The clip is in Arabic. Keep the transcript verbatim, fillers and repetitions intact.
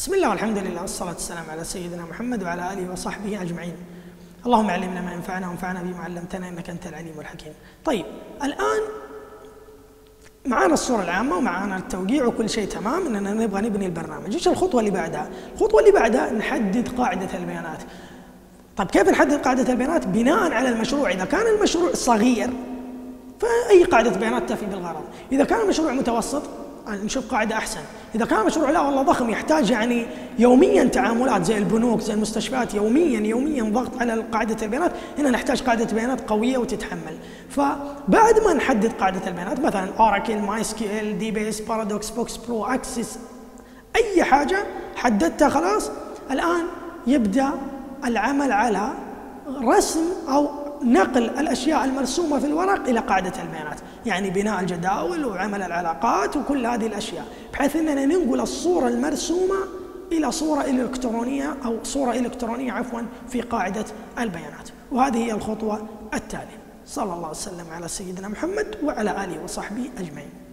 بسم الله والحمد لله والصلاة والسلام على سيدنا محمد وعلى آله وصحبه أجمعين. اللهم علمنا ما ينفعنا وانفعنا بما علمتنا إنك أنت العليم الحكيم. طيب الآن معانا الصورة العامة ومعانا التوقيع وكل شيء تمام، إننا نبغى نبني البرنامج. إيش الخطوة اللي بعدها؟ الخطوة اللي بعدها نحدد قاعدة البيانات. طيب كيف نحدد قاعدة البيانات؟ بناء على المشروع. إذا كان المشروع صغير فأي قاعدة بيانات تفي بالغرض. إذا كان المشروع متوسط نشوف قاعدة أحسن. إذا كان المشروع لا والله ضخم يحتاج يعني يوميا تعاملات زي البنوك زي المستشفيات، يوميا يوميا ضغط على قاعدة البيانات، هنا نحتاج قاعدة بيانات قوية وتتحمل. فبعد ما نحدد قاعدة البيانات مثلا أوراكل، ماي اس كيو ال، دي بيس، بارادوكس، فوكس برو، اكسس، أي حاجة حددتها خلاص، الآن يبدأ العمل على رسم أو نقل الأشياء المرسومة في الورق إلى قاعدة البيانات، يعني بناء الجداول وعمل العلاقات وكل هذه الأشياء، بحيث أننا ننقل الصورة المرسومة إلى صورة إلكترونية أو صورة إلكترونية عفوا في قاعدة البيانات. وهذه هي الخطوة التالية. صلى الله وسلم على سيدنا محمد وعلى آله وصحبه أجمعين.